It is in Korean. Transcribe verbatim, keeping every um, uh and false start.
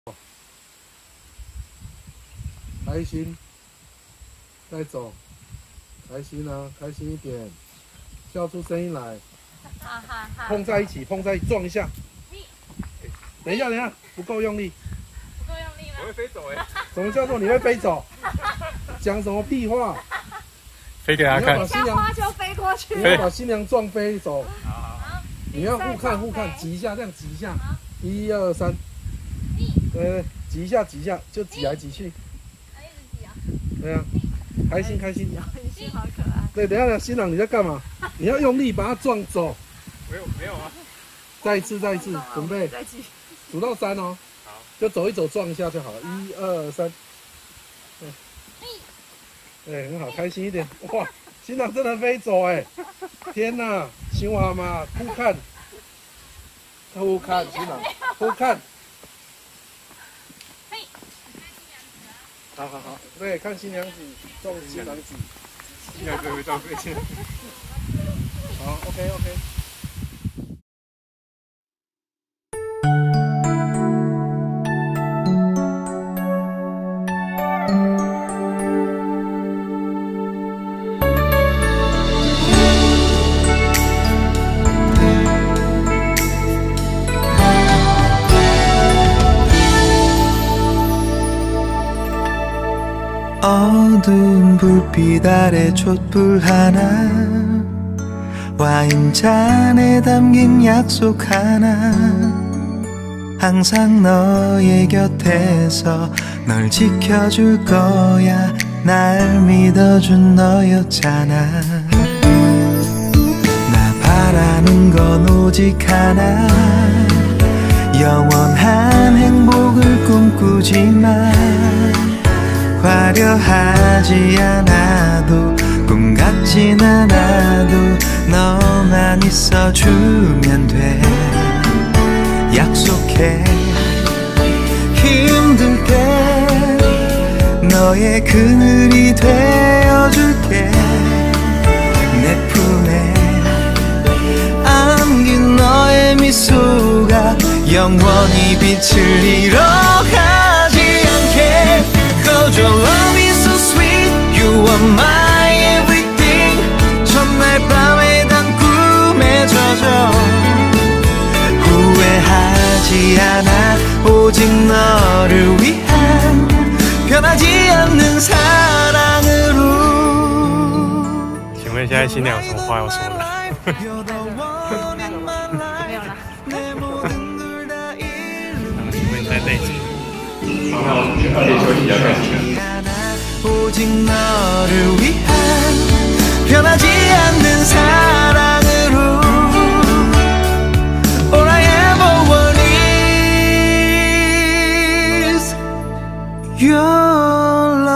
开心，再走，开心啊，开心一点，笑出声音来，碰在一起，碰在一起撞一下。等一下，等一下，不够用力， 不够用力吗？ 我会飞走哎、欸！ 什么叫做你会飞走？讲什么屁话？ 飞给他看。 等一下花就飞过去。 你要把新娘撞飞走。 好， 你要互看互看，挤一下，这样挤一下，一二三，对对，挤一下挤一下，就挤来挤去。 还一直挤啊？ 对啊，开心开心。 你心好可爱。 对，等一下，新郎你在干嘛？你要用力把它撞走。 没有没有啊。 再一次，再一次，准备，数到三哦。 好， 就走一走，撞一下就好了。一二三，对，对，很好，开心一点。哇，新郎真的飞走哎！天哪，新娃嘛，互看，互看，新郎，互看。好好好，对，看新娘子撞新郎子。 新娘子会撞飞机。 好 ，OK OK。 어두운 불빛 아래 촛불 하나 와인잔에 담긴 약속 하나 항상 너의 곁에서 널 지켜줄 거야 날 믿어준 너였잖아 나 바라는 건 오직 하나 영원한 행복을 꿈꾸지만 화려하지 않아도 꿈 같진 않아도 너만 있어주면 돼 약속해 힘들 때 너의 그늘이 되어줄게 내 품에 안긴 너의 미소가 영원히 빛을 잃어가지 않게 Cause your love is so sweet You are my everything 첫날 밤에 단 꿈에 젖어 후회하지 않아 오직 너를 위한 변하지 않는 사랑으로 请问现在新娘有什么话要说的？ 没有啦。 请问你在内心？ 오직 너를 위한 변하지 않는 사랑으로 All I ever want is your love